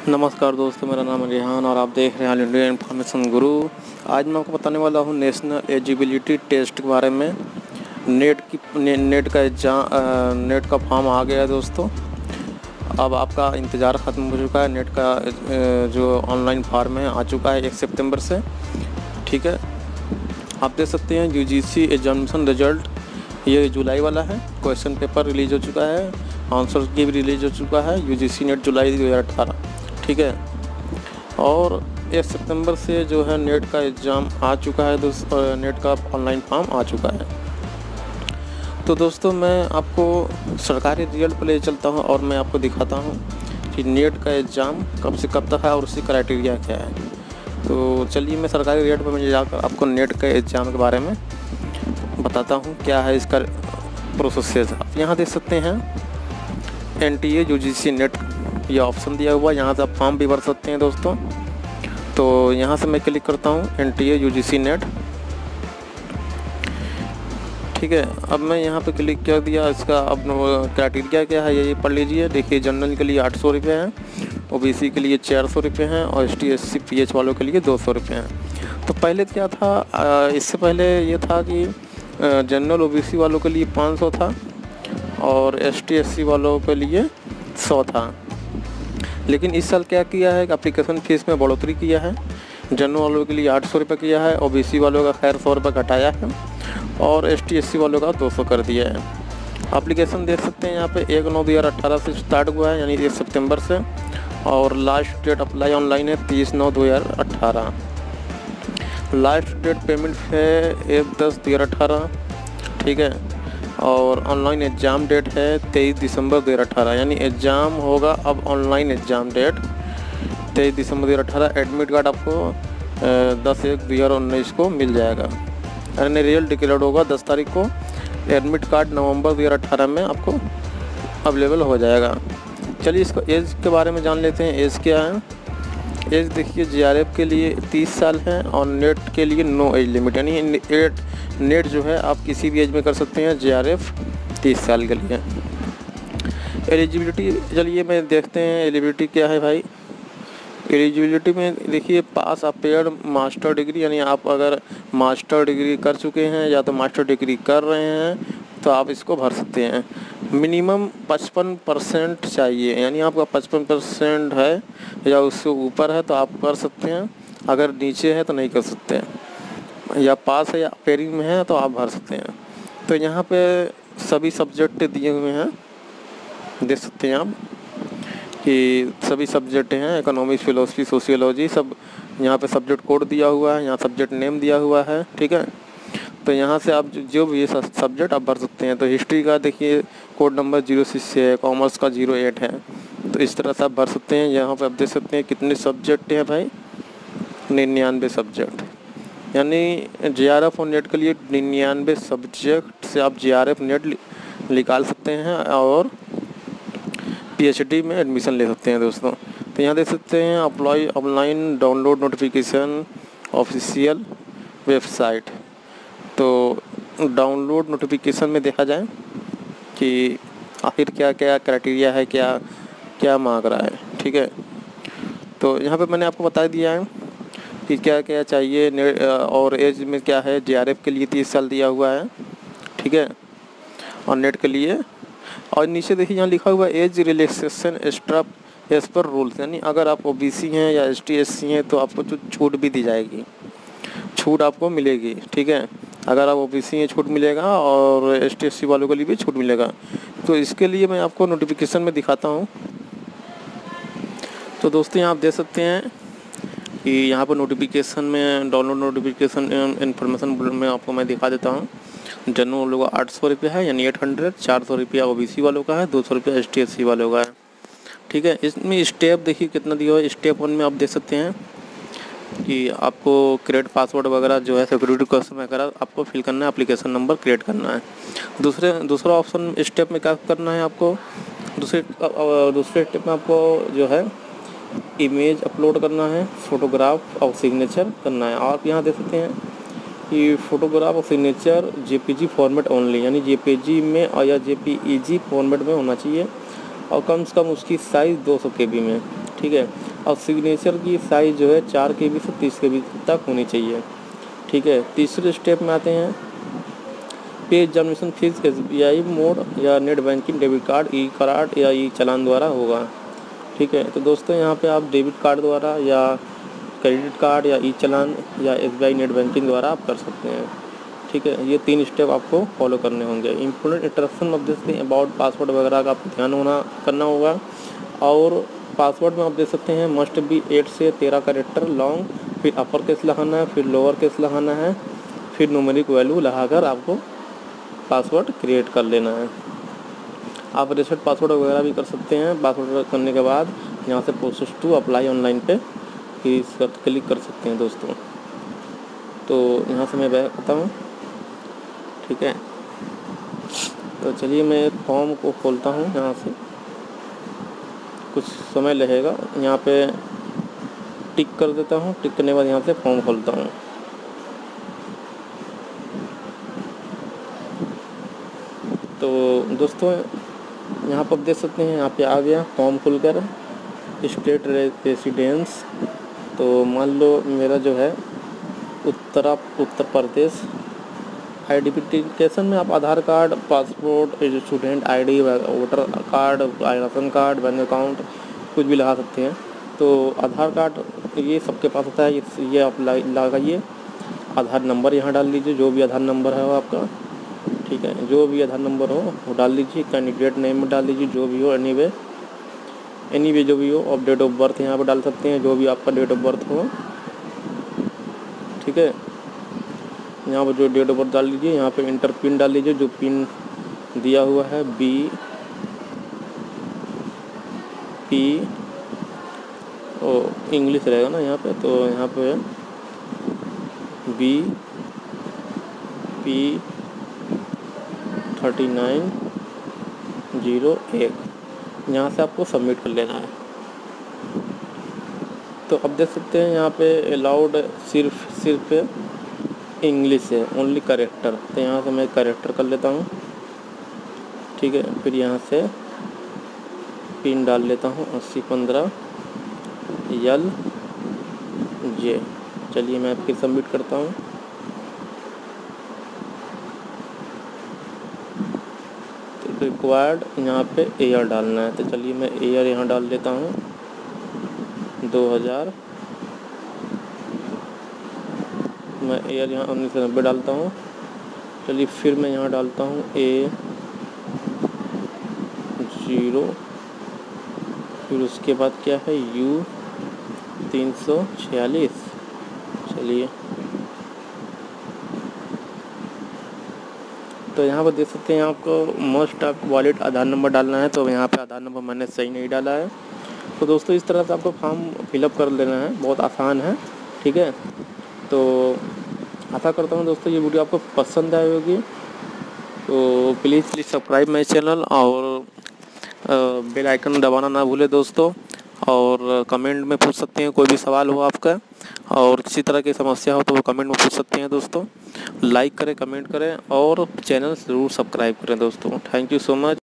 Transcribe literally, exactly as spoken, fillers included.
नमस्कार दोस्तों, मेरा नाम है रेहान और आप देख रहे हैं ऑल इंडिया इन्फॉर्मेशन गुरु। आज मैं आपको बताने वाला हूं नेशनल एलिजिबिलिटी टेस्ट के बारे में। नेट की ने, नेट का एग्जाम नेट का फॉर्म आ गया है दोस्तों। अब आपका इंतज़ार ख़त्म हो चुका है। नेट का जो ऑनलाइन फॉर्म है आ चुका है एक सितंबर से। ठीक है, आप देख सकते हैं यूजीसी एग्जामिनेशन रिजल्ट ये जुलाई वाला है। क्वेश्चन पेपर रिलीज़ हो चुका है, आंसर की भी रिलीज़ हो चुका है। यूजीसी नेट जुलाई दो हज़ार अठारह। ठीक है, और एक सितंबर से जो है नेट का एग्ज़ाम आ चुका है दोस्तों। नेट का ऑनलाइन फॉर्म आ चुका है। तो दोस्तों मैं आपको सरकारी रिजल्ट पर ले चलता हूं और मैं आपको दिखाता हूं कि नेट का एग्ज़ाम कब से कब तक है और उसकी क्राइटेरिया क्या है। तो चलिए मैं सरकारी रिजल्ट पर मैं जाकर आपको नेट के एग्ज़ाम के बारे में बताता हूँ क्या है इसका प्रोसेस। आप यहाँ देख सकते हैं N T A U G C NET ये ऑप्शन दिया हुआ है। यहाँ से आप फॉर्म भी भर सकते हैं दोस्तों। तो यहाँ से मैं क्लिक करता हूँ N T A U G C NET. ठीक है, अब मैं यहाँ पे क्लिक कर दिया। इसका अब क्राइटेरिया क्या है ये पढ़ लीजिए। देखिए, जनरल के लिए आठ सौ रुपये हैं, ओ बी सी के लिए चार सौ रुपये हैं और S T S C P H वालों के लिए दो सौ रुपये हैं। तो पहले क्या था, इससे पहले ये था कि जनरल ओ बी सी वालों के लिए पाँच सौ था और एस टी एस सी वालों के लिए सौ था। लेकिन इस साल क्या किया है कि एप्लीकेशन फ़ीस में बढ़ोतरी किया है। जनरल वालों के लिए आठ सौ रुपये किया है, ओ बी सी वालों का खैर सौ रुपये घटाया है और एस टी एस सी वालों का दो सौ कर दिया है। एप्लीकेशन देख सकते हैं यहाँ पे एक नौ दो हज़ार अठारह से स्टार्ट हुआ है, यानी एक सितंबर से, और लास्ट डेट अप्लाई ऑनलाइन है तीस नौ दो हज़ार अठारह। लास्ट डेट पेमेंट है एक दस दो हज़ार अठारह। ठीक है, और ऑनलाइन एग्ज़ाम डेट है तेईस दिसंबर दो हज़ार अठारह, यानी एग्ज़ाम होगा अब ऑनलाइन एग्ज़ाम डेट तेईस दिसंबर दो हज़ार अठारह। एडमिट कार्ड आपको दस एक दो हज़ार उन्नीस को मिल जाएगा, यानी रिजल्ट डिक्लेयर होगा दस तारीख को। एडमिट कार्ड नवंबर दो हज़ार अठारह में आपको अवेलेबल हो जाएगा। चलिए इसको एज के बारे में जान लेते हैं। एज क्या है? एज देखिए, जे आर एफ के लिए तीस साल है और नेट के लिए नो एज लिमिट, यानी एट नेट जो है आप किसी भी एज में कर सकते हैं। जे आर एफ तीस साल के लिए। एलिजिबिलिटी चलिए मैं देखते हैं एलिजिबिलिटी क्या है भाई। एलिजिबिलिटी में देखिए, पास अपेयर मास्टर डिग्री, यानी आप अगर मास्टर डिग्री कर चुके हैं या तो मास्टर डिग्री कर रहे हैं तो आप इसको भर सकते हैं। मिनिमम पचपन परसेंट चाहिए, यानी आपका पचपन परसेंट है या उससे ऊपर है तो आप कर सकते हैं, अगर नीचे है तो नहीं कर सकते हैं। या पास है या अपेयरिंग में है तो आप भर सकते हैं। तो यहाँ पे सभी सब्जेक्ट दिए हुए हैं, देख सकते हैं आप कि सभी सब्जेक्ट हैं, इकोनॉमिक्स, फिलोसफी, सोशियोलॉजी, सब यहाँ पे सब्जेक्ट कोड दिया हुआ है, यहाँ सब्जेक्ट नेम दिया हुआ है। ठीक है, तो यहाँ से आप जो भी ये सब्जेक्ट आप भर सकते हैं। तो हिस्ट्री का देखिए कोड नंबर जीरो सिक्स है, कॉमर्स का जीरो एट है, तो इस तरह से आप भर सकते हैं। यहाँ पे आप देख सकते हैं कितने सब्जेक्ट हैं भाई, निन्यानवे सब्जेक्ट, यानी जे आर एफ और नेट के लिए निन्यानवे सब्जेक्ट से आप जे आर एफ नेट निकाल सकते हैं और पी एच डी में एडमिशन ले सकते हैं दोस्तों। तो यहाँ देख सकते हैं apply online download notification official website. तो डाउनलोड नोटिफिकेशन में देखा जाए कि आखिर क्या क्या क्राइटेरिया है, क्या क्या मांग रहा है। ठीक है, तो यहाँ पे मैंने आपको बता दिया है कि क्या क्या चाहिए। नेट और एज में क्या है, जे आर एफ के लिए तीस साल दिया हुआ है। ठीक है, और नेट के लिए, और नीचे देखिए यहाँ लिखा हुआ है एज रिलैक्सेशन एक्स्ट्रा एज पर रूल्स, यानी अगर आप ओ बी सी हैं या एस टी एस सी हैं तो आपको जो छूट भी दी जाएगी, छूट आपको मिलेगी। ठीक है, अगर आप ओ बी सी हैं छूट मिलेगा और एस टी एस सी वालों के लिए भी छूट मिलेगा। तो इसके लिए मैं आपको नोटिफिकेशन में दिखाता हूँ। तो दोस्तों यहाँ आप देख सकते हैं कि यहाँ पर नोटिफिकेशन में डाउनलोड नोटिफिकेशन इन्फॉर्मेशन में आपको मैं दिखा देता हूँ। जनरल वालों का आठ सौ रुपये है, यानी एट हंड्रेड, चार सौ रुपया ओ बी सी वालों का है, दो सौ रुपया एस टी एस सी वालों का है। ठीक है, इसमें स्टेप देखिए कितना दिया हुआ है। स्टेप वन में आप देख सकते हैं कि आपको क्रिएट पासवर्ड वगैरह जो है सिक्योरिटी क्वेश्चन वगैरह आपको फिल करना है, एप्लीकेशन नंबर क्रिएट करना है। दूसरे दूसरा ऑप्शन स्टेप में क्या करना है आपको, दूसरे दूसरे स्टेप में आपको जो है इमेज अपलोड करना है, फोटोग्राफ और सिग्नेचर करना है। आप यहाँ देख सकते हैं कि फ़ोटोग्राफ और signature J P G format only, यानी जे पी जी में और या जे पी ई जी फॉर्मेट में होना चाहिए और कम से कम उसकी साइज़ दो सौ के बी में। ठीक है, और सिग्नेचर की साइज़ जो है चार के बी से तीस के बी तक होनी चाहिए। ठीक है, तीसरे स्टेप में आते हैं। Pay examination fees S B I mode या net banking, debit card, E card या ई चालान द्वारा होगा। ठीक है, तो दोस्तों यहाँ पे आप डेबिट कार्ड द्वारा या क्रेडिट कार्ड या ई चालान या S B I net banking द्वारा आप कर सकते हैं। ठीक है, ये तीन स्टेप आपको फॉलो करने होंगे। Important instruction of this about password वगैरह का आपको ध्यान होना करना होगा। और पासवर्ड में आप देख सकते हैं मस्ट बी एट से तेरह कैरेक्टर लॉन्ग, फिर अपर केस लगाना है, फिर लोअर केस लगाना है, फिर न्यूमेरिक वैल्यू लगाकर आपको पासवर्ड क्रिएट कर लेना है। आप रिसेट पासवर्ड वगैरह भी कर सकते हैं। पासवर्ड करने के बाद यहाँ से प्रोसेस टू अप्लाई ऑनलाइन पे इस पर क्लिक कर सकते हैं दोस्तों। तो यहाँ से मैं बैक करता हूँ। ठीक है, तो चलिए मैं फॉर्म को खोलता हूँ। यहाँ से कुछ समय लगेगा, यहाँ पे टिक कर देता हूँ। टिक करने के बाद यहाँ से फॉर्म खोलता हूँ। तो दोस्तों यहाँ पर देख सकते हैं, यहाँ पे आ गया फॉर्म खुलकर स्टेट रेसिडेंस। तो मान लो मेरा जो है उत्तरा उत्तर प्रदेश। आइडेंटिफिकेशन में आप Aadhaar card, passport, student ID, voter card, ration card, bank account कुछ भी लगा सकते हैं। तो आधार कार्ड ये सबके पास होता है, ये आप लगाइए। आधार नंबर यहाँ डाल लीजिए, जो भी आधार नंबर है वो आपका। ठीक है, जो भी आधार नंबर हो वो डाल लीजिए। कैंडिडेट नेम में डाल लीजिए, जो भी हो, एनी वे एनी वे जो भी हो। और डेट ऑफ बर्थ यहाँ पर डाल सकते हैं, जो भी आपका डेट ऑफ बर्थ हो। ठीक है, यहाँ पर जो डेट ऑफ बर्थ डाल लीजिए। यहाँ पे इंटर पिन डाल लीजिए, जो पिन दिया हुआ है बी पी ओ इंग्लिश रहेगा ना यहाँ पे, तो यहाँ पे B P thirty nine zero एक, यहाँ से आपको सबमिट कर लेना है। तो अब देख सकते हैं यहाँ पे अलाउड सिर्फ सिर्फ इंग्लिश है, ओनली करेक्टर। तो यहाँ से मैं करेक्टर कर लेता हूँ। ठीक है, फिर यहाँ से पिन डाल लेता हूँ अस्सी पंद्रह यल जे। चलिए मैं फिर सबमिट करता हूँ। तो रिक्वायर्ड यहाँ पे ईयर डालना है। तो चलिए मैं ईयर यहाँ डाल लेता हूँ दो हज़ार। मैं ईयर यहाँ उन्नीस सौ नब्बे डालता हूँ। चलिए फिर मैं यहाँ डालता हूँ ए जीरो, फिर उसके बाद क्या है यू तीन सौ छियालीस। चलिए तो यहाँ पर देख सकते हैं आपको most of wallet Aadhaar number डालना है। तो यहाँ पे आधार नंबर मैंने सही नहीं डाला है। तो दोस्तों इस तरह से आपको फॉर्म फिलअप कर लेना है, बहुत आसान है। ठीक है, तो आशा करता हूँ दोस्तों ये वीडियो आपको पसंद आई होगी। तो please please subscribe my channel और बेल आइकन दबाना ना भूले दोस्तों। और कमेंट में पूछ सकते हैं, कोई भी सवाल हो आपका और किसी तरह की समस्या हो तो वो कमेंट में पूछ सकते हैं दोस्तों। लाइक करें, कमेंट करें और चैनल ज़रूर सब्सक्राइब करें दोस्तों। Thank you so much.